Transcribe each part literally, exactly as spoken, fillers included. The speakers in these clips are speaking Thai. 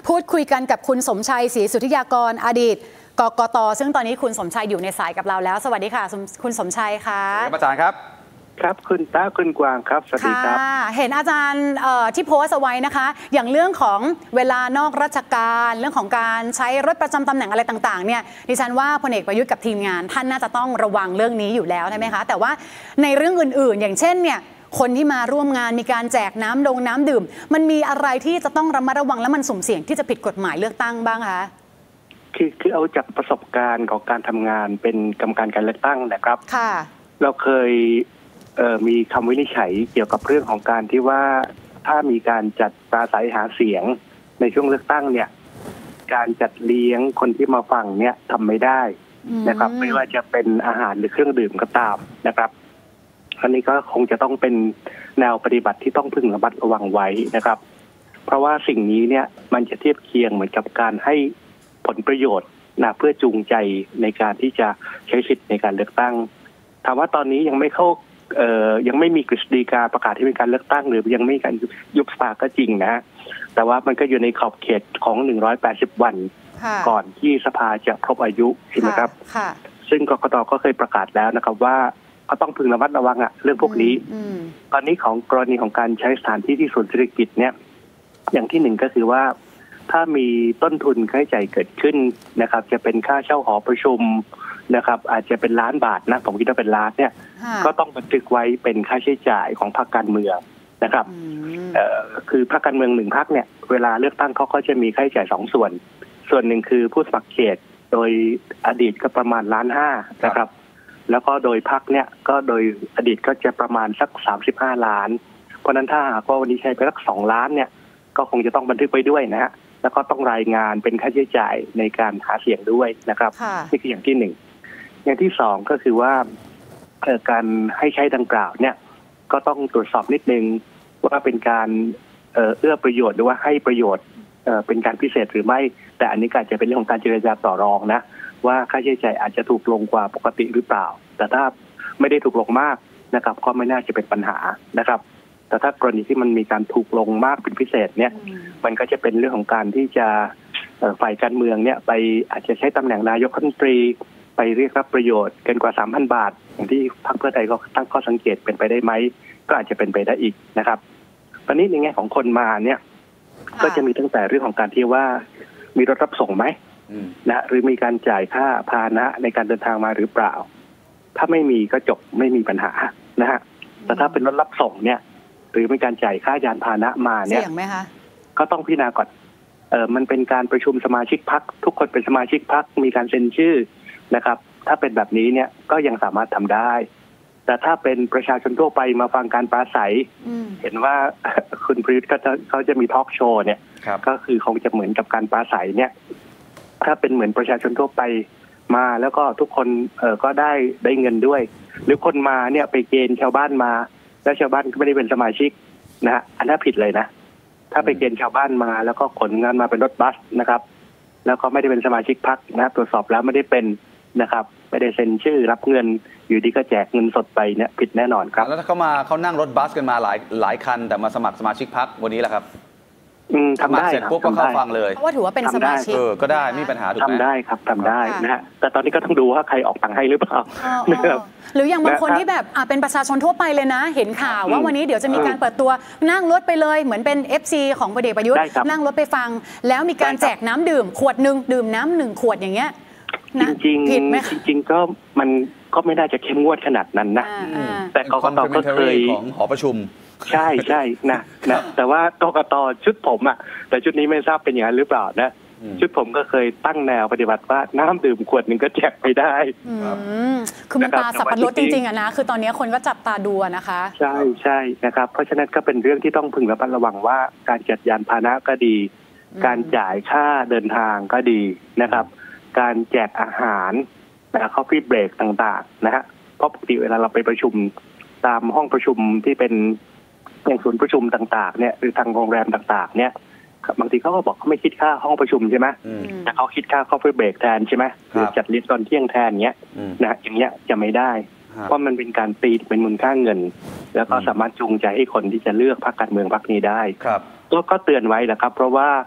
พูดคุยกันกับคุณสมชัยศรีสุทธิยากรอดีตกกต.ซึ่งตอนนี้คุณสมชัยอยู่ในสายกับเราแล้วสวัสดีค่ะคุณสมชัยค่ะอาจารย์ครับครับคุณตาคุณกวางครับสวัสดีครับเห็นอาจารย์ที่โพสต์เอาไว้นะคะอย่างเรื่องของเวลานอกราชการเรื่องของการใช้รถประจำตำแหน่งอะไรต่างๆเนี่ยดิฉันว่าพลเอกประยุทธ์กับทีมงานท่านน่าจะต้องระวังเรื่องนี้อยู่แล้วใช่ไหมคะแต่ว่าในเรื่องอื่นๆอย่างเช่นเนี่ยคนที่มาร่วมงานมีการแจกน้ำดงน้ำดื่มมันมีอะไรที่จะต้องระมัดระวังและมันสุ่มเสี่ยงที่จะผิดกฎหมายเลือกตั้งบ้างคะคือคือเอาจากประสบการณ์ของการทำงานเป็นกรรมการการเลือกตั้งนะครับค่ะเราเคยเอ่อมีคำวินิจฉัยเกี่ยวกับเรื่องของการที่ว่าถ้ามีการจัดปราศัยหาเสียงในช่วงเลือกตั้งเนี่ยการจัดเลี้ยงคนที่มาฟังเนี่ยทำไม่ได้นะครับไม่ว่าจะเป็นอาหารหรือเครื่องดื่มก็ตามนะครับอันนี้ก็คงจะต้องเป็นแนวปฏิบัติที่ต้องพึงระมัดระวังไว้นะครับเพราะว่าสิ่งนี้เนี่ยมันจะเทียบเคียงเหมือนกับการให้ผลประโยชน์นะเพื่อจูงใจในการที่จะใช้สิทธิ์ในการเลือกตั้งถามว่าตอนนี้ยังไม่เข้าเอ่อยังไม่มีกฤษฎีกาประกาศที่เป็นการเลือกตั้งหรือยังไม่มีการยุบสภาก็จริงนะแต่ว่ามันก็อยู่ในขอบเขตของหนึ่งร้อยแปดสิบวันก่อนที่สภาจะครบอายุใช่ไหมครับซึ่งกกต.ก็เคยประกาศแล้วนะครับว่าก็ต้องพึงระมัดระวังอะเรื่องพวกนี้ตอนนี้ของกรณีของการใช้สถานที่ที่ศูนย์เศรษฐกิจเนี่ยอย่างที่หนึ่งก็คือว่าถ้ามีต้นทุนค่าใช้จ่ายเกิดขึ้นนะครับจะเป็นค่าเช่าหอประชุมนะครับอาจจะเป็นล้านบาทนะผมคิดว่าเป็นล้านเนี่ยก็ต้องบันทึกไว้เป็นค่าใช้จ่ายของพรรคการเมืองนะครับเอ่อคือพรรคการเมืองหนึ่งพรรคเนี่ยเวลาเลือกตั้งเขาก็จะมีค่าใช้จ่ายสองส่วนส่วนหนึ่งคือผู้สมัครเขตโดยอดีตก็ประมาณล้านห้านะครับแล้วก็โดยพรรคเนี่ยก็โดยอดีตก็จะประมาณสักสามสิบห้าล้านเพราะนั้นถ้าหากว่าวันนี้ใช้ไปสักสองล้านเนี่ยก็คงจะต้องบันทึกไว้ด้วยนะฮะแล้วก็ต้องรายงานเป็นค่าใช้จ่ายในการหาเสียงด้วยนะครับนี่คืออย่างที่หนึ่งอย่างที่สองก็คือว่าการให้ใช้ดังกล่าวเนี่ยก็ต้องตรวจสอบนิดนึงว่าเป็นการเอื้อประโยชน์หรือว่าให้ประโยชน์เป็นการพิเศษหรือไม่แต่อันนี้ก็อาจจะเป็นเรื่องของการเจรจาต่อรองนะว่าค่าใช้จ่ายอาจจะถูกลงกว่าปกติหรือเปล่าแต่ถ้าไม่ได้ถูกลงมากนะครับก็ไม่น่าจะเป็นปัญหานะครับแต่ถ้ากรณีที่มันมีการถูกลงมากเป็นพิเศษเนี่ยมันก็จะเป็นเรื่องของการที่จะฝ่ายการเมืองเนี่ยไปอาจจะใช้ตำแหน่งนายกรัฐมนตรีไปเรียกรับประโยชน์เกินกว่า สามพัน บาทอย่างที่พรรคเพื่อไทยก็ตั้งข้อสังเกตเป็นไปได้ไหมก็อาจจะเป็นไปได้อีกนะครับตอนนี้ในแง่ของคนมาเนี่ยก็จะมีตั้งแต่เรื่องของการที่ว่ามีรถรับส่งไหมนะหรือมีการจ่ายค่าพาหนะในการเดินทางมาหรือเปล่าถ้าไม่มีก็จบไม่มีปัญหานะฮะแต่ถ้าเป็นรถรับส่งเนี่ยหรือมีการจ่ายค่ายานพาหนะมาเนี่ยเสี่ยงไหมคะก็ต้องพิจารณาก่อนเออมันเป็นการประชุมสมาชิกพรรคทุกคนเป็นสมาชิกพรรคมีการเซ็นชื่อนะครับถ้าเป็นแบบนี้เนี่ยก็ยังสามารถทำได้แต่ถ้าเป็นประชาชนทั่วไปมาฟังการปราศัยเห็นว่าคุณประยุทธ์ก็จะเขาจะมีทอล์กโชว์เนี่ยก็คือคงจะเหมือนกับการปราศัยเนี่ยถ้าเป็นเหมือนประชาชนทั่วไปมาแล้วก็ทุกคนเออก็ได้ได้เงินด้วยหรือคนมาเนี่ยไปเกณฑ์ชาวบ้านมาแล้วชาวบ้านก็ไม่ได้เป็นสมาชิกนะฮะอันนั้นผิดเลยนะถ้าไปเกณฑ์ชาวบ้านมาแล้วก็ขนงานมาเป็นรถบัสนะครับแล้วก็ไม่ได้เป็นสมาชิกพรรคนะตรวจสอบแล้วไม่ได้เป็นนะครับไม่ได้เซ็นชื่อรับเงินอยู่ดีก็แจกเงินสดไปเนี่ยผิดแน่นอนครับแล้วถ้าเขามาเขานั่งรถบัสกันมาหลายหลายคันแต่มาสมัครสมาชิกพรรควันนี้แหละครับทำได้เสร็จปุ๊บก็เข้าฟังเลยเพราะว่าถือว่าเป็นสมาชิกก็ได้ไม่มีปัญหาถูกไหมทำได้ครับทำได้นะฮะแต่ตอนนี้ก็ต้องดูว่าใครออกตังค์ให้หรือเปล่าหรืออย่างบางคนที่แบบเป็นประชาชนทั่วไปเลยนะเห็นข่าวว่าวันนี้เดี๋ยวจะมีการเปิดตัวนั่งรถไปเลยเหมือนเป็น เอฟ ซี ของพลเอกประยุทธ์นั่งรถไปฟังแล้วมีการแจกน้ำดื่มขวดหนึ่งดื่มน้ำหนึ่งขวดอย่างเงี้ยจริงๆผิดไหมจริงๆก็มันก็ไม่น่าจะเข้มงวดขนาดนั้นนะแต่กกต.ก็เคยของหอประชุมใช่ใช่นะนะแต่ว่ากกต.ชุดผมอ่ะแต่ชุดนี้ไม่ทราบเป็นอย่างนั้นหรือเปล่านะชุดผมก็เคยตั้งแนวปฏิบัติว่าน้ำดื่มขวดหนึ่งก็แจกไปได้คือมันตาสับปะรดจริงๆอะนะคือตอนนี้คนก็จับตาดูนะคะใช่ใช่นะครับเพราะฉะนั้นก็เป็นเรื่องที่ต้องพึงระมัดระวังว่าการจัดยานพาหนะก็ดีการจ่ายค่าเดินทางก็ดีนะครับการแจกอาหารนะคอฟฟี่เบรกต่างๆนะฮะเพราะปกติเวลาเราไปประชุมตามห้องประชุมที่เป็นอย่างศูนย์ประชุมต่างๆเนี่ยหรือทางโรงแรมต่างๆเนี่ยบางทีเขาก็บอกเขาไม่คิดค่าห้องประชุมใช่ไหมแต่เขาคิดค่าคอฟฟี่เบรกแทนใช่ไหมหรือจัดลิสต์ตอนเที่ยงแทนเงี้ยนะอย่างเงี้ยจะไม่ได้เพราะมันเป็นการตีเป็นมูลค่าเงินแล้วก็สามารถจูงใจให้คนที่จะเลือกพรรคการเมืองพรรคนี้ได้ก็ก็เตือนไว้แหละครับเพราะว่า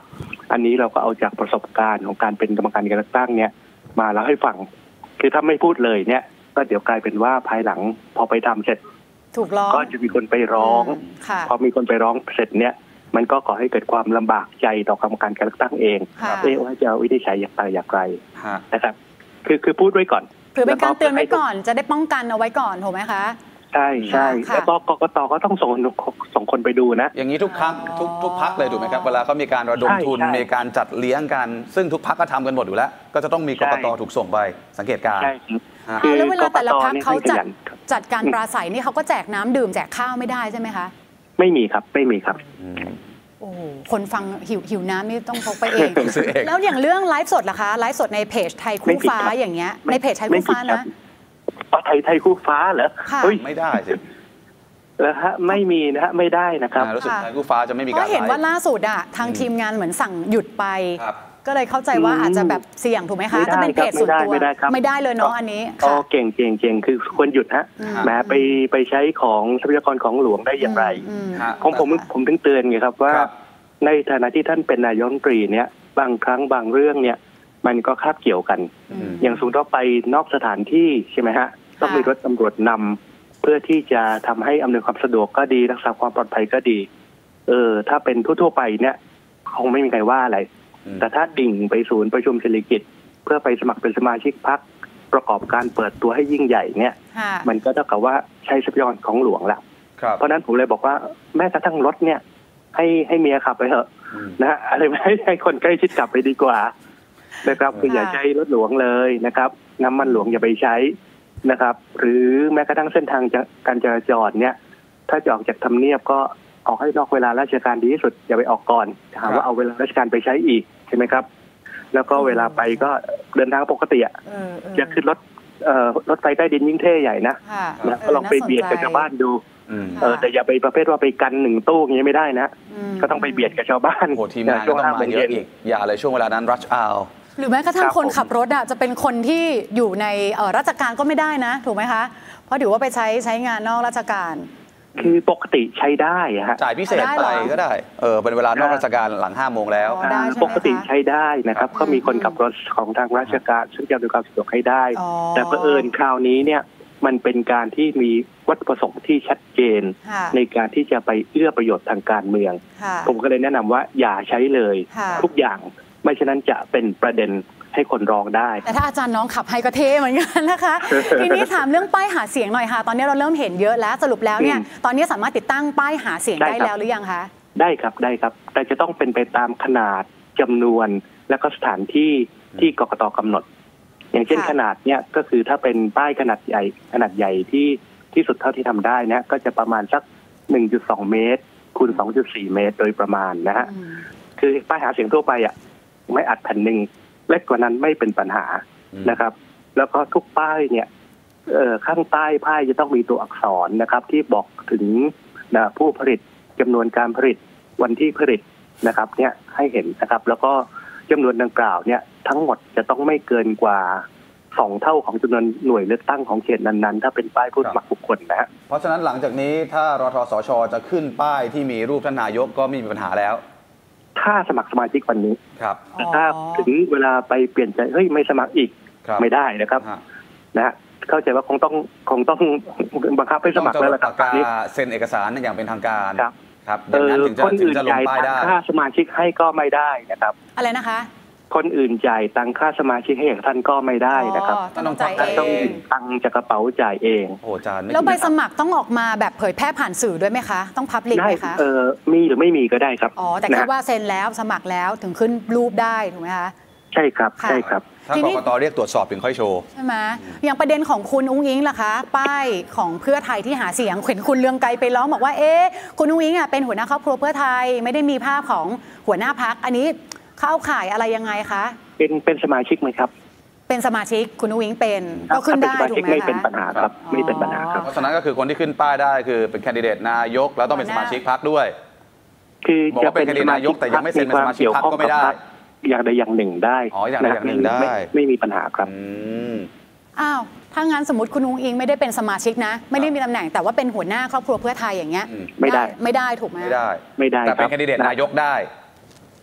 อันนี้เราก็เอาจากประสบการณ์ของการเป็นกรรมการการเลือกตั้งเนี่ยมาเล่าให้ฟังคือถ้าไม่พูดเลยเนี่ยก็เดี๋ยวกลายเป็นว่าภายหลังพอไปทำเสร็จถูกร้องก็จะมีคนไปร้องพอมีคนไปร้องเสร็จเนี่ยมันก็ก่อให้เกิดความลำบากใจต่อกรรมการการเลือกตั้งเองเอ๊ะว่าจะวินิจฉัยอย่างไรอย่างไรนะครับคือคือพูดไว้ก่อนคือเป็นการเตือนไว้ก่อนจะได้ป้องกันเอาไว้ก่อนถูกไหมคะใช่ใช่แล้วก็กกตก็ต้องส่งส่งคนไปดูนะอย่างนี้ทุกพักทุกทุกพักเลยถูกไหมครับเวลาเขามีการระดมทุนมีการจัดเลี้ยงกันซึ่งทุกพักก็ทำกันหมดอยู่แล้วก็จะต้องมีกกตถูกส่งไปสังเกตการณ์แล้วเวลาแต่ละพักเขาจัดจัดการปราศัยนี่เขาก็แจกน้ำดื่มแจกข้าวไม่ได้ใช่ไหมคะไม่มีครับไม่มีครับโอ้คนฟังหิวหิวน้ำนี่ต้องพกไปเองแล้วอย่างเรื่องไลฟ์สดล่ะคะไลฟ์สดในเพจไทยคู่ฟ้าอย่างเงี้ยในเพจไทยคู่ฟ้านะไทยไทยคู่ฟ้าเหรอไม่ได้สิแล้วฮะไม่มีนะฮะไม่ได้นะครับรู้สึกไทยคู่ฟ้าจะไม่มีการก็เห็นว่าล่าสุดอ่ะทางทีมงานเหมือนสั่งหยุดไปก็เลยเข้าใจว่าอาจจะแบบเสี่ยงถูกไหมคะถ้าเป็นเพจส่วนตัวไม่ได้เลยเนาะอันนี้อ๋อเก่งเก่งเก่งคือควรหยุดฮะแม้ไปไปใช้ของทรัพยากรของหลวงได้อย่างไรผมผมผมถึงเตือนไงครับว่าในฐานะที่ท่านเป็นนายกรัฐมนตรีเนี่ยบางครั้งบางเรื่องเนี่ยมันก็คาบเกี่ยวกันอย่างสมมติว่าไปนอกสถานที่ใช่ไหมฮะต้องมีรถตำรวจนำเพื่อที่จะทำให้อำนวยความสะดวกก็ดีรักษาความปลอดภัยก็ดีเออถ้าเป็นทั่วๆไปเนี่ยคงไม่มีใครว่าอะไรแต่ถ้าดิ่งไปศูนย์ประชุมเศรษฐกิจเพื่อไปสมัครเป็นสมาชิกพรรคประกอบการเปิดตัวให้ยิ่งใหญ่เนี่ยมันก็เท่ากับว่าใช้ทรัพยากรของหลวงแหละเพราะนั้นผมเลยบอกว่าแม้กระทั่งรถเนี่ยให้ให้เมียขับไปเถอะนะอะไรไม่ให้คนใกล้ชิดขับไปดีกว่านะครับคืออย่าใช้รถหลวงเลยนะครับน้ำมันหลวงอย่าไปใช้นะครับหรือแม้กระทั่งเส้นทางการจราจรเนี่ยถ้าจะออกจากทำเนียบก็ออกให้นอกเวลาราชการดีที่สุดอย่าไปออกก่อนถามว่าเอาเวลาราชการไปใช้อีกใช่ไหมครับแล้วก็เวลาไปก็เดินทางปกติอ่ะจะขึ้นรถรถไฟใต้ดินยิ่งเท่ใหญ่นะนะก็ลองไปเบียดกับชาวบ้านดูเออแต่อย่าไปประเภทว่าไปกันหนึ่งตู้อย่างนี้ไม่ได้นะก็ต้องไปเบียดกับชาวบ้านโอ้ทีมงานก็ต้องมาเยอะอีกอย่าเลยช่วงเวลานั้นรัชอาวหรือแม้กระทั่งคนขับรถอ่ะจะเป็นคนที่อยู่ในราชการก็ไม่ได้นะถูกไหมคะเพราะถือว่าไปใช้ใช้งานนอกราชการคือปกติใช้ได้ฮะจ่ายพิเศษไปก็ได้เออเป็นเวลานอกราชการหลังห้าโมงแล้วปกติใช้ได้นะครับก็มีคนขับรถของทางราชการซึ่งจะมีความสะดวกให้ได้แต่เผอิญคราวนี้เนี่ยมันเป็นการที่มีวัตถุประสงค์ที่ชัดเจนในการที่จะไปเอื้อประโยชน์ทางการเมืองผมก็เลยแนะนำว่าอย่าใช้เลยทุกอย่างไม่ฉะนั้นจะเป็นประเด็นให้คนร้องได้แต่ถ้าอาจารย์น้องขับให้ก็เท่เหมือนกันนะคะทีนี้ถามเรื่องป้ายหาเสียงหน่อยค่ะตอนนี้เราเริ่มเห็นเยอะแล้วสรุปแล้วเนี่ยตอนนี้สามารถติดตั้งป้ายหาเสียงได้แล้วหรือยังคะได้ครับได้ครับแต่จะต้องเป็นไปตามขนาดจำนวนและก็สถานที่ที่กกต.กำหนดอย่างเช่นขนาดเนี่ยก็คือถ้าเป็นป้ายขนาดใหญ่ขนาดใหญ่ที่ที่สุดเท่าที่ทำได้นะก็จะประมาณสัก หนึ่งจุดสอง เมตรคูณ สองจุดสี่ เมตรโดยประมาณนะฮะคือป้ายหาเสียงทั่วไปอ่ะไม่อัดแผ่นหนึ่งเล็กกว่านั้นไม่เป็นปัญหานะครับแล้วก็ทุกป้ายเนี่ยข้างใต้ป้ายจะต้องมีตัวอักษรนะครับที่บอกถึงนะผู้ผลิตจำนวนการผลิตวันที่ผลิตนะครับเนี่ยให้เห็นนะครับแล้วก็จำนวนดังกล่าวเนี่ยทั้งหมดจะต้องไม่เกินกว่าสองเท่าของจำนวนหน่วยเลือกตั้งของเขตนั้นๆถ้าเป็นป้ายผู้สมัครบุคคลนะฮะเพราะฉะนั้นหลังจากนี้ถ้ารทสช.จะขึ้นป้ายที่มีรูปท่านนายกก็ไม่มีปัญหาแล้วถ้าสมัครสมาชิกวันนี้ครับแต่ถ้าถึงเวลาไปเปลี่ยนใจเฮ้ยไม่สมัครอีกไม่ได้นะครับนะฮะเข้าใจว่าคงต้องคงต้องบังคับให้สมัครแล้วล่ะครับการเซ็นเอกสารอย่างเป็นทางการครับครับดังนั้นถึงจะถึงจะลงป้ายได้ค่าสมาชิกให้ก็ไม่ได้นะครับอะไรนะคะคนอื่นจ่ายตังค่าสมาชิกให้อย่างท่านก็ไม่ได้นะครับต้องจ่ายเองต้องตังจากกระเป๋าจ่ายเองโอ้จานแล้วใบสมัครต้องออกมาแบบเผยแพร่ผ่านสื่อด้วยไหมคะต้องพับลิกไหมคะเออมีหรือไม่มีก็ได้ครับอ๋อแต่แค่ว่าเซ็นแล้วสมัครแล้วถึงขึ้นรูปได้ถูกไหมคะใช่ครับใช่ครับถ้ากกต.เรียกตรวจสอบถึงค่อยโชว์ใช่ไหมอย่างประเด็นของคุณอุ้งอิงล่ะคะป้ายของเพื่อไทยที่หาเสียงเห็นคุณเรืองไกรไปร้องบอกว่าเอ๊ะคุณอุ้งอิงอ่ะเป็นหัวหน้าครอบครัวเพื่อไทยไม่ได้มีภาพของหัวหน้าพรรคอันนี้เข้าข่ายอะไรยังไงคะเป็นเป็นสมาชิกไหมครับเป็นสมาชิกคุณอุ้งอิงเป็นก็ขึ้นได้ถูกไหมคะไม่เป็นปัญหาครับไม่เป็นปัญหาครับเพราะฉะนั้นก็คือคนที่ขึ้นป้ายได้คือเป็นแคนดิเดตนายกแล้วต้องเป็นสมาชิกพรรคด้วยคือจะเป็นแคนดิเดตนายกแต่ยังไม่เซ็นเป็นสมาชิกพรรคก็ไม่ได้อย่างใดอย่างหนึ่งได้อ๋ออย่างใดอย่างหนึ่งได้ไม่มีปัญหาครับอ้าวถ้างั้นสมมติคุณอุ้งอิงไม่ได้เป็นสมาชิกนะไม่ได้มีตำแหน่งแต่ว่าเป็นหัวหน้าครอบครัวเพื่อไทยอย่างเงี้ยไม่ได้ไม่ได้ถูกไหมไม่ได้ไม่ได้แต่เป็นแคนดิเดตนายกได้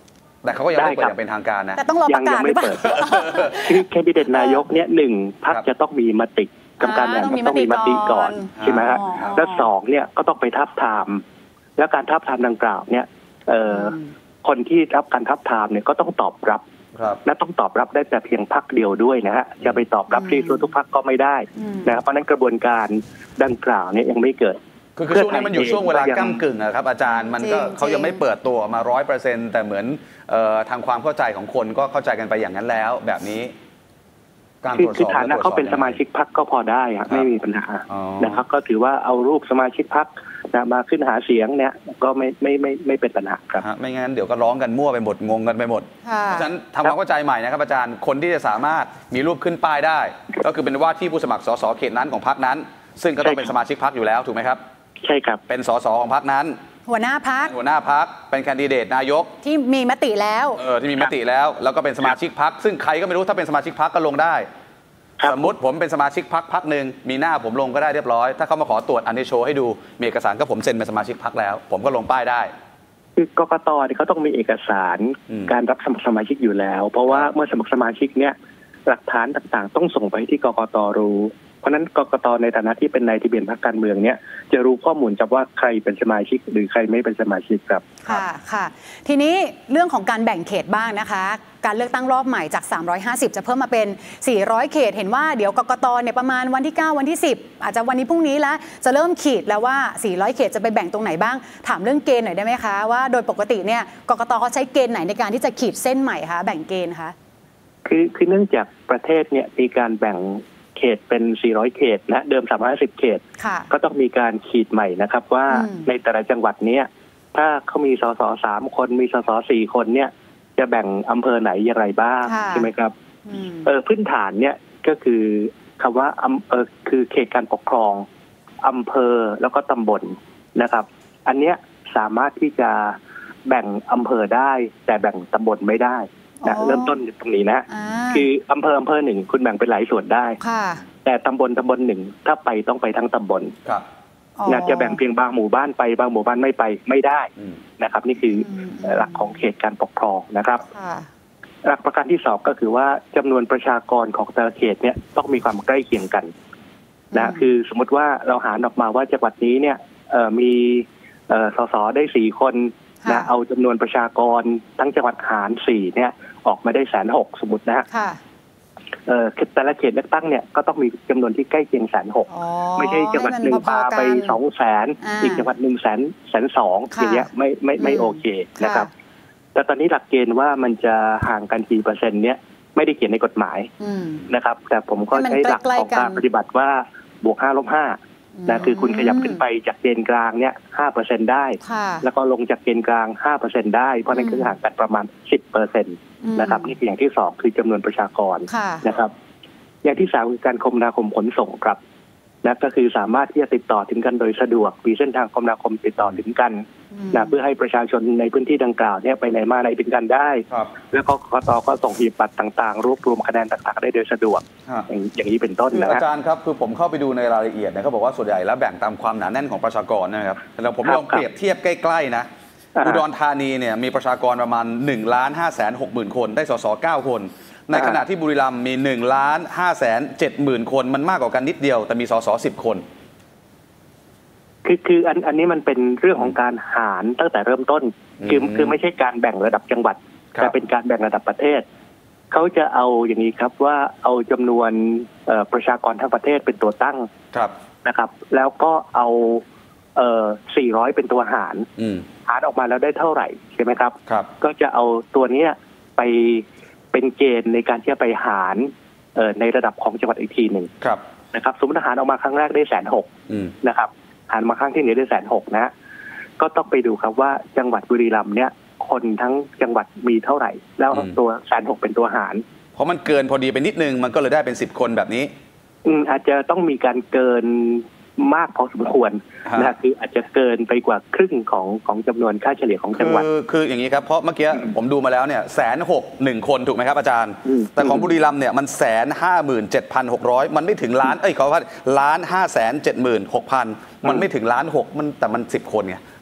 แต่เขาก็ยังไม่เปิดอย่างเป็นทางการนะแต่ต้องรอประกาศหรือเปล่าคือแคนดิเดตนายกเนี่ยหนึ่งพรรคจะต้องมีมติกรรมการบริหารต้องมีมติก่อนใช่ไหมฮะและสองเนี่ยก็ต้องไปทับทามแล้วการทับทามดังกล่าวเนี่ยคนที่รับการทับทามเนี่ยก็ต้องตอบรับและต้องตอบรับได้แต่เพียงพรรคเดียวด้วยนะฮะจะไปตอบรับที่ทุกพรรคก็ไม่ได้นะครับเพราะนั้นกระบวนการดังกล่าวเนี่ยยังไม่เกิดคือช่วงนี้มันอยู่ช่วงเวลาก้ำกึ่งนะครับอาจารย์มันก็เขายังไม่เปิดตัวมาร้อยเปอร์เซ็นต์แต่เหมือนทางความเข้าใจของคนก็เข้าใจกันไปอย่างนั้นแล้วแบบนี้การตรวจสอบคือฐานะเขาเป็นสมาชิกพรรคก็พอได้ครับไม่มีปัญหานะครับก็ถือว่าเอารูปสมาชิกพรรคนะมาขึ้นหาเสียงเนี่ยก็ไม่ไม่ไม่ไม่เป็นปัญหาครับไม่งั้นเดี๋ยวก็ร้องกันมั่วไปหมดงงกันไปหมดเพราะฉะนั้นทำความเข้าใจใหม่นะครับอาจารย์คนที่จะสามารถมีรูปขึ้นป้ายได้ก็คือเป็นว่าที่ผู้สมัครสสเขตนั้นของพรรคนั้นซึ่งก็ต้องเป็นสมาชิกพรรคอยู่แล้วถูกไหมครับใช่ครับเป็นสสของพรรคนั้นหัวหน้าพรรคหัวหน้าพรรคเป็นแคนดิเดตนายกที่มีมติแล้วเออที่มีมติแล้วแล้วก็เป็นสมาชิกพรรคซึ่งใครก็ไม่รู้ถ้าเป็นสมาชิกพรรคก็ลงได้สมมติผมเป็นสมาชิกพรรคพรรคหนึ่งมีหน้าผมลงก็ได้เรียบร้อยถ้าเขามาขอตรวจอันนี้โชว์ให้ดูมีเอกสารก็ผมเซ็นเป็นสมาชิกพรรคแล้วผมก็ลงป้ายได้คือกกต.เขาต้องมีเอกสารการรับสมัครสมาชิกอยู่แล้วเพราะว่าเมื่อสมัครสมาชิกเนี่ยหลักฐานต่างๆต้องส่งไปที่กกต.รู้เพราะนั้นกกต.ในฐานะที่เป็นนายทะเบียนพรรคการเมืองเนี่ยจะรู้ข้อมูลจากว่าใครเป็นสมาชิกหรือใครไม่เป็นสมาชิกครับค่ะค่ะทีนี้เรื่องของการแบ่งเขตบ้างนะคะการเลือกตั้งรอบใหม่จากสามร้อยห้าสิบจะเพิ่มมาเป็นสี่ร้อยเขตเห็นว่าเดี๋ยวกกต.เนี่ยประมาณวันที่เก้าวันที่สิบอาจจะวันนี้พรุ่งนี้แล้วจะเริ่มขีดแล้วว่าสี่ร้อยเขตจะไปแบ่งตรงไหนบ้างถามเรื่องเกณฑ์หน่อยได้ไหมคะว่าโดยปกติเนี่ยกกต.เขาใช้เกณฑ์ไหนในการที่จะขีดเส้นใหม่คะแบ่งเกณฑ์คะคือคือเนื่องจากประเทศเนี่ยมีการแบ่งเขตเป็นสี่ร้อยเขตนะเดิมสามร้อยห้าสิบเขตก็ต้องมีการขีดใหม่นะครับว่าในแต่ละจังหวัดเนี้ยถ้าเขามีสสสามคนมีสสสี่คนเนี่ยจะแบ่งอำเภอไหนอย่างไรบ้างใช่ไหมครับเออพื้นฐานเนี่ยก็คือคำว่าอำเภอคือเขตการปกครองอำเภอแล้วก็ตำบลนะครับอันเนี้ยสามารถที่จะแบ่งอำเภอได้แต่แบ่งตำบลไม่ได้นะเริ่มต้นตรงนี้นะคืออำเภออำเภอหนึ่งคุณแบ่งเป็นหลายส่วนได้แต่ตำบลตำบลหนึ่งถ้าไปต้องไปทั้งตำบลนะจะแบ่งเพียงบางหมู่บ้านไปบางหมู่บ้านไม่ไปไม่ได้นะครับนี่คือหลักของเขตการปกครองนะครับหลักประการที่สองก็คือว่าจำนวนประชากรของแต่ละเขตเนี่ยต้องมีความใกล้เคียงกันนะคือสมมติว่าเราหารออกมาว่าจังหวัดนี้เนี่ยมีสสได้สี่คนนะเอาจำนวนประชากรทั้งจังหวัดหารสี่เนี่ยออกมาได้แสนหกสมมตินะฮะแต่ละเขตเลือกตั้งเนี่ยก็ต้องมีจำนวนที่ใกล้เคียงแสนหกไม่ใช่จังหวัดหนึ่งพาไปสองแสนอีกจังหวัดหนึ่งแสนแสนสองอย่างเงี้ยไม่ไม่ไม่โอเคนะครับแต่ตอนนี้หลักเกณฑ์ว่ามันจะห่างกันกี่เปอร์เซ็นต์เนี่ยไม่ได้เขียนในกฎหมายนะครับแต่ผมก็ใช้หลักของการปฏิบัติว่าบวกห้าลบห้านะคือคุณขยับขึ้นไปจากเกณฑ์กลางเนี่ยห้าเปอร์เซ็นต์ได้แล้วก็ลงจากเกณฑ์กลางห้าเปอร์เซ็นต์ได้เพราะนั่นคือห่างกันประมาณสิบเปอร์เซ็นต์นะครับนี่คืออย่างที่สองคือจำนวนประชากรนะครับอย่างที่สามคือการคมนาคมขนส่งครับนะก็คือสามารถที่จะติดต่อถึงกันโดยสะดวกมีเส้นทางคมนาคมติดต่อถึงกันนะเพื่อให้ประชาชนในพื้นที่ดังกล่าวเนี่ยไปไหนมาไหนถึงกันได้แล้วก็กกต.ก็ส่งหีบบัตรต่างๆรวบรวมคะแนนต่างๆได้โดยสะดวกอย่างนี้เป็นต้นนะอาจารย์ครับคือผมเข้าไปดูในรายละเอียดนะเขาบอกว่าส่วนใหญ่แล้วแบ่งตามความหนาแน่นของประชากรนะครับแต่ผมลองเปรียบเทียบใกล้ๆนะอุดรธานีเนี่ยมีประชากรประมาณหนึ่งล้านห้าแสนหกหมื่นคนได้สสเก้าคนในขณะที่บุรีรัมย์มีหนึ่งล้านห้าแสนเจ็ดหมื่นคนมันมากกว่ากันนิดเดียวแต่มีสสสิบคนคือคืออันอันนี้มันเป็นเรื่องของการหารตั้งแต่เริ่มต้นคือคือไม่ใช่การแบ่งระดับจังหวัดแต่เป็นการแบ่งระดับประเทศเขาจะเอาอย่างนี้ครับว่าเอาจำนวนประชากรทั้งประเทศเป็นตัวตั้งนะครับแล้วก็เอาสี่ร้อยเป็นตัวหารหารออกมาแล้วได้เท่าไหร่ใช่ไหมครับก็จะเอาตัวนี้ไปเป็นเกณฑ์ในการที่จะไปหารในระดับของจังหวัดอีกทีหนึ่งนะครับสมมติหารออกมาครั้งแรกได้แสนหกนะครับหารมาครั้งที่หนึ่งได้แสนหกนะก็ต้องไปดูครับว่าจังหวัดบุรีรัมย์เนี่ยคนทั้งจังหวัดมีเท่าไหร่แล้วตัวแสนหกเป็นตัวหารเพราะมันเกินพอดีไปนิดนึงมันก็เลยได้เป็นสิบคนแบบนี้อืมอาจจะต้องมีการเกินมากพอสมควรนะคืออาจจะเกินไปกว่าครึ่งของของจำนวนค่าเฉลี่ยของจังหวัดคือคืออย่างนี้ครับเพราะเมื่อกี้ผมดูมาแล้วเนี่ยแสนหกหนึ่งคนถูกไหมครับอาจารย์แต่ของบุรีรัมย์เนี่ยมันแสนห้าหมื่นเจ็ดพันหกร้อยมันไม่ถึงล้านเอ้ยเขาว่าล้านห้าแสนเจ็ดหมื่นหกพันมันไม่ถึงล้านหกมันแต่มันสิบคนไง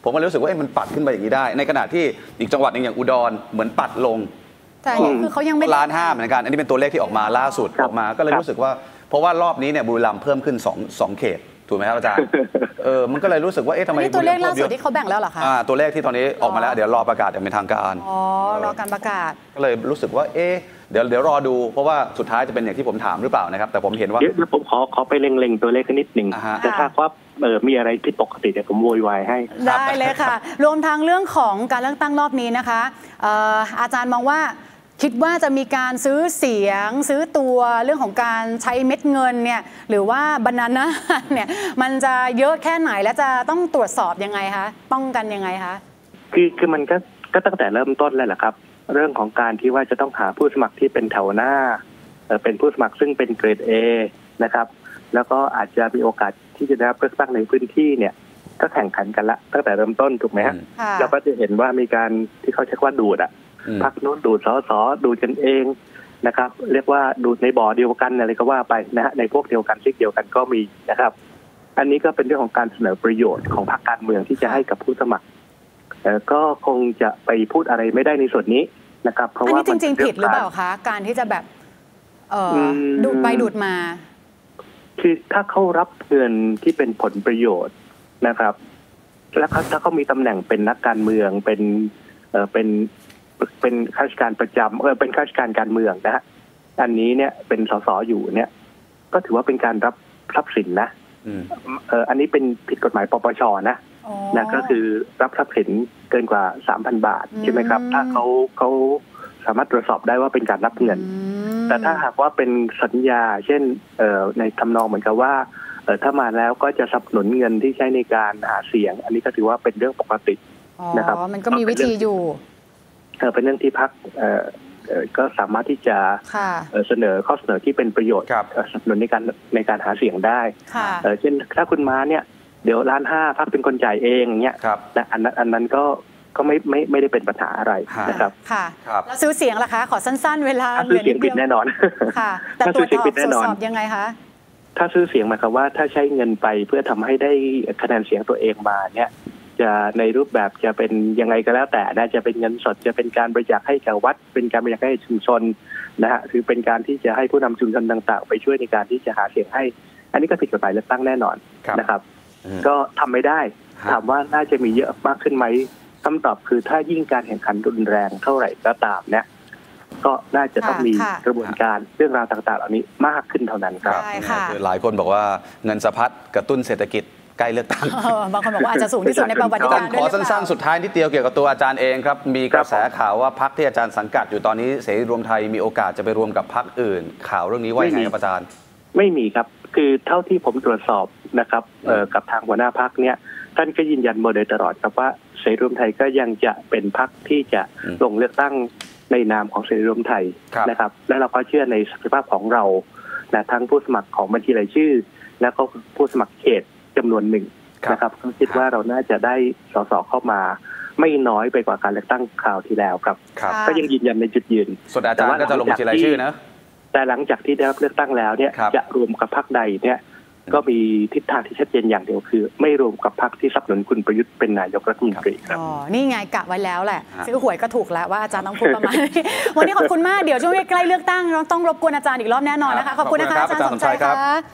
ผมก็เลยรู้สึกว่าเอ๊ะมันปัดขึ้นไปอย่างนี้ได้ ในขณะที่อีกจังหวัดหนึ่งอย่างอุดรเหมือนปัดลงแต่นี่คือเขายังไม่ล้านห้าเหมือนกันอันนี้เป็นตัวเลขที่ออกมาล่าสุดออกมาก็เลยรู้สึกว่าเพราะว่ารอบนี้เนี่ยบุรีรัมย์เพิ่มขึ้นสอง สองเขตถูกไหมครับอาจารย์เออมันก็เลยรู้สึกว่าเอ๊ะทำไมนี่ตัวเลขล่าสุดที่เขาแบ่งแล้วเหรอคะอ่าตัวเลขที่ตอนนี้ออกมาแล้วเดี๋ยวรอประกาศอย่างเป็นทางการอ๋อรอการประกาศก็เลยรู้สึกว่าเอ๊ะเดี๋ยวเดี๋ยวรอดูเพราะว่าสุดท้ายจะเป็นอย่างที่ผมถามหรือเปล่านะครับแต่ผมเห็นว่าเดี๋ยวผมขอขอไปเล็งๆตัวเลขนิดหนึ่งแต่ถ้าว่าเออมีอะไรผิดปกติเดี๋ยวผมโวยวายให้ได้เลยค่ะรวมทั้งเรื่องของการเลือกตั้งรอบนี้นะคะเอ่ออาจารย์มองว่าคิดว่าจะมีการซื้อเสียงซื้อตัวเรื่องของการใช้เม็ดเงินเนี่ยหรือว่าบรรณานาเนี่ยมันจะเยอะแค่ไหนและจะต้องตรวจสอบยังไงคะป้องกันยังไงคะคือคือมันก็ก็ตั้งแต่เริ่มต้นแล้วแหละครับเรื่องของการที่ว่าจะต้องหาผู้สมัครที่เป็นแถวหน้าเป็นผู้สมัครซึ่งเป็นเกรด เอ นะครับแล้วก็อาจจะมีโอกาสที่จะได้รับเลือกตั้งในพื้นที่เนี่ยก็แข่งขันกันละตั้งแต่เริ่มต้นถูกไหมฮะเราก็จะเห็นว่ามีการที่เขาใช้ว่าดูดอะพรรคโน้นดูดสสดูดกันเองนะครับเรียกว่าดูดในบ่อเดียวกันอะไรก็ว่าไปนะฮะในพวกเดียวกันซิกเดียวกันก็มีนะครับอันนี้ก็เป็นเรื่องของการเสนอประโยชน์ของพรรคการเมืองที่จะให้กับผู้สมัครแต่ก็คงจะไปพูดอะไรไม่ได้ในส่วนนี้นะครับเพราะว่าจริงๆผิดหรือเปล่าคะการที่จะแบบเอ่อดูดไปดูดมาคือถ้าเขารับเงินที่เป็นผลประโยชน์นะครับแล้วถ้าเขามีตำแหน่งเป็นนักการเมืองเป็นเอ่อเป็นเป็นข้าราชการประจำเออเป็นข้าราชการการเมืองนะฮะอันนี้เนี่ยเป็นสสอยู่เนี่ยก็ถือว่าเป็นการรับทรัพย์สินนะเอออันนี้เป็นผิดกฎหมายปปชนะนะก็คือรับทรัพย์สินเกินกว่า สามพัน บาทใช่ไหมครับถ้าเขาเขาสามารถตรวจสอบได้ว่าเป็นการรับเงินแต่ถ้าหากว่าเป็นสัญญาเช่นเอ่อในทำนองเหมือนกับว่าเออถ้ามาแล้วก็จะสนับสนุนเงินที่ใช้ในการหาเสียงอันนี้ก็ถือว่าเป็นเรื่องปกตินะครับมันก็มีวิธีอยู่เป็นเรื่องที่พรรคก็สามารถที่จะเสนอข้อเสนอที่เป็นประโยชน์สนับสนุนในการในการหาเสียงได้เช่นถ้าคุณมาเนี่ยเดี๋ยวล้านห้าพรรคเป็นคนจ่ายเองอย่างเงี้ยนะอันนั้นอันนั้นก็ก็ไม่ไม่ไม่ได้เป็นปัญหาอะไรนะครับค่ะแล้วซื้อเสียงล่ะคะขอสั้นๆเวลาซื้อเสียงผิดแน่นอนค่ะแต่ตรวจสอบตรวจสอบยังไงคะถ้าซื้อเสียงหมายความว่าถ้าใช้เงินไปเพื่อทำให้ได้คะแนนเสียงตัวเองมาเนี่ยจะในรูปแบบจะเป็นยังไงก็แล้วแต่นะจะเป็นเงินสดจะเป็นการบริจาคให้กับวัดเป็นการบริจาคให้ชุมชนนะฮะหรือเป็นการที่จะให้ผู้นำชุมชนต่างๆไปช่วยในการที่จะหาเสียงให้อันนี้ก็ผิดกฎหมายเลือกตั้งแน่นอนนะครับก็ทำไม่ได้ถามว่าน่าจะมีเยอะมากขึ้นไหมคำตอบคือถ้ายิ่งการแข่งขันรุนแรงเท่าไหร่ก็ตามเนี่ยก็น่าจะต้องมีกระบวนการเรื่องราวต่างๆเหล่านี้มากขึ้นเท่านั้นครับหลายคนบอกว่าเงินสะพัดกระตุ้นเศรษฐกิจใกล้เลือกตั้งบางคนบอกว่าอาจจะสูงที่สุดในประวัติการขอสั้นๆสุดท้ายนิดเดียวเกี่ยวกับตัวอาจารย์เองครับมีกระแสข่าวว่าพรรคที่อาจารย์สังกัดอยู่ตอนนี้เสรีรวมไทยมีโอกาสจะไปรวมกับพรรคอื่นข่าวเรื่องนี้ว่ายังไงครับอาจารย์ไม่มีครับคือเท่าที่ผมตรวจสอบนะครับกับทางหัวหน้าพรรคเนี่ยท่านก็ยืนยันมาโดยตลอดครับว่าเสรีรวมไทยก็ยังจะเป็นพรรคที่จะลงเลือกตั้งในนามของเสรีรวมไทยนะครับและเราก็เชื่อในศักยภาพของเรานะทั้งผู้สมัครของบัญชีรายชื่อและก็ผู้สมัครเขตจำนวนหนึ่งนะครับก็คิดว่าเราน่าจะได้สสเข้ามาไม่น้อยไปกว่าการเลือกตั้งคราวที่แล้วครับก็ยังยืนยันในจุดยืนส่วนอาจารย์ก็จะลงบัญชีรายชื่อนะแต่หลังจากที่ได้รับเลือกตั้งแล้วเนี่ยจะรวมกับพรรคใดเนี่ยก็มีทิศทางที่ชัดเจนอย่างเดียวคือไม่รวมกับพรรคที่สนับสนุนคุณประยุทธ์เป็นนายกรัฐมนตรีครับอ๋อนี่ไงกะไว้แล้วแหละซื้อหวยก็ถูกแล้วว่าอาจารย์ต้องพูดประมาณนี้วันนี้ขอบคุณมากเดี๋ยวช่วงใกล้เลือกตั้งเราต้องรบกวนอาจารย์อีกรอบแน่นอนนะคะขอบคุณนะคะอาจารย์สมชัยค่ะ